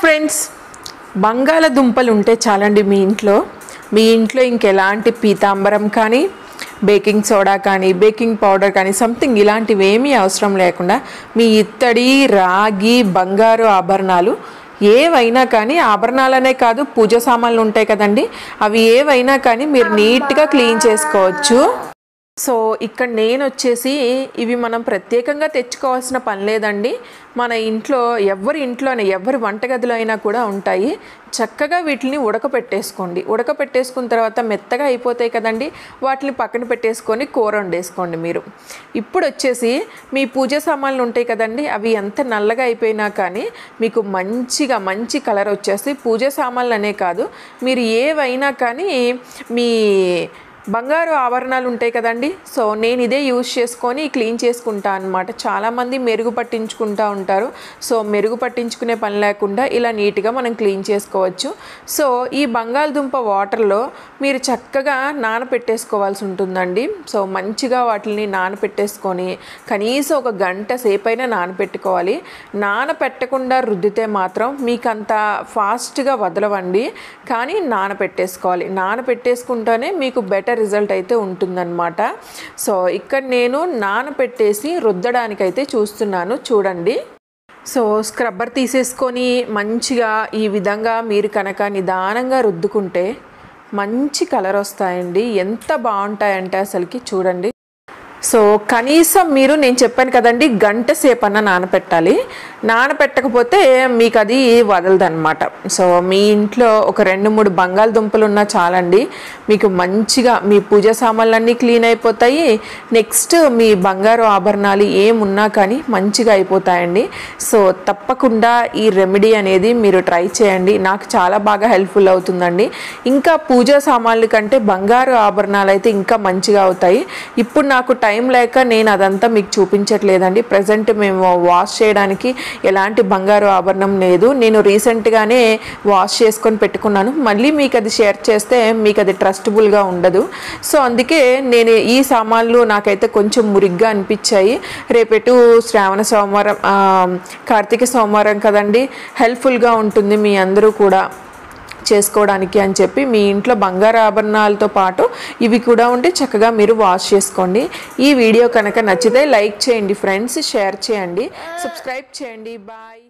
Friends, బంగాళదుంపలు ఉంటే చాలండి మీ ఇంట్లో ఇంకెలాంటి పీతాంబరం కానీ బేకింగ్ సోడా కానీ బేకింగ్ పౌడర్ కానీ సంథింగ్ ఇలాంటివి ఏమీ అవసరం లేకుండా మీ ఇత్తడి రాగి బంగారు ఆభరణాలు ఏవైనా కానీ ఆభరణాలనే కాదు పూజ సామాన్లు ఉంటాయి కదండి, అవి ఏవైనా కానీ మీరు నీట్గా క్లీన్ చేసుకోవచ్చు. సో ఇక్కడ నేను వచ్చేసి ఇవి మనం ప్రత్యేకంగా తెచ్చుకోవాల్సిన పని లేదండి. మన ఇంట్లో ఎవరి వంటగదిలో అయినా కూడా ఉంటాయి. చక్కగా వీటిని ఉడకపెట్టేసుకున్న తర్వాత మెత్తగా అయిపోతాయి కదండి, వాటిని పక్కన పెట్టేసుకొని కూర వండేసుకోండి మీరు. ఇప్పుడు వచ్చేసి మీ పూజ సామాన్లు ఉంటాయి కదండి, అవి ఎంత నల్లగా అయిపోయినా కానీ మీకు మంచి కలర్ వచ్చేసి పూజ సామాన్లు అనే కాదు మీరు ఏవైనా కానీ మీ బంగారు ఆభరణాలు ఉంటాయి కదండి, సో నేను ఇదే యూజ్ చేసుకొని క్లీన్ చేసుకుంటా అన్నమాట. చాలామంది మెరుగు పట్టించుకుంటూ ఉంటారు. సో మెరుగు పట్టించుకునే పని లేకుండా ఇలా నీట్గా మనం క్లీన్ చేసుకోవచ్చు. సో ఈ బంగాళదుంప వాటర్లో మీరు చక్కగా నానపెట్టేసుకోవాల్సి ఉంటుందండి. సో మంచిగా వాటిని నానపెట్టేసుకొని కనీసం ఒక గంట సేపైనా నానపెట్టుకోవాలి. నానపెట్టకుండా రుద్దితే మాత్రం మీకు అంత ఫాస్ట్గా వదలవండి, కానీ నానపెట్టేసుకోవాలి. నానపెట్టేసుకుంటేనే మీకు బెటర్ రిజల్ట్ అయితే ఉంటుందన్నమాట. సో ఇక్కడ నేను నానపెట్టేసి రుద్దడానికైతే చూస్తున్నాను, చూడండి. సో స్క్రబ్బర్ తీసేసుకొని మంచిగా ఈ విధంగా మీరు కనుక నిదానంగా రుద్దుకుంటే మంచి కలర్ వస్తాయండి. ఎంత బాగుంటాయంటే అసలుకి చూడండి. సో కనీసం నేను చెప్పాను కదండి, గంట సేపన్నా నానపెట్టాలి. నానపెట్టకపోతే మీకు అది వదలదన్నమాట. సో మీ ఇంట్లో ఒక 2-3 బంగాళదుంపలు ఉన్నా చాలండి, మీకు మంచిగా మీ పూజ సామాన్లన్నీ క్లీన్ అయిపోతాయి. నెక్స్ట్ మీ బంగారు ఆభరణాలు ఏమున్నా కానీ మంచిగా అయిపోతాయండి. సో తప్పకుండా ఈ రెమెడీ అనేది మీరు ట్రై చేయండి, నాకు చాలా బాగా హెల్ప్ఫుల్ అవుతుందండి. ఇంకా పూజా సామాన్ల కంటే బంగారు ఆభరణాలు అయితే ఇంకా మంచిగా అవుతాయి. ఇప్పుడు నాకు టైం లేక నేను అదంతా మీకు చూపించట్లేదండి. ప్రజెంట్ మేము వాష్ చేయడానికి ఎలాంటి బంగారు ఆభరణం లేదు. నేను రీసెంట్గానే వాష్ చేసుకొని పెట్టుకున్నాను. మళ్ళీ మీకు అది షేర్ చేస్తే మీకు అది ట్రస్టబుల్గా ఉండదు. సో అందుకే నేను ఈ సామాన్లు నాకైతే కొంచెం మురిగ్గా అనిపించాయి. రేపెటు శ్రావణ సోమవారం, కార్తీక సోమవారం కదండి, హెల్ప్ఫుల్గా ఉంటుంది మీ అందరూ కూడా చేసుకోవడానికి అని చెప్పి మీ ఇంట్లో బంగారు ఆభరణాలతో పాటు ఇవి కూడా ఉంటే చక్కగా మీరు వాష్ చేసుకోండి. ఈ వీడియో కనుక నచ్చితే లైక్ చేయండి ఫ్రెండ్స్, షేర్ చేయండి, సబ్స్క్రైబ్ చేయండి. బాయ్.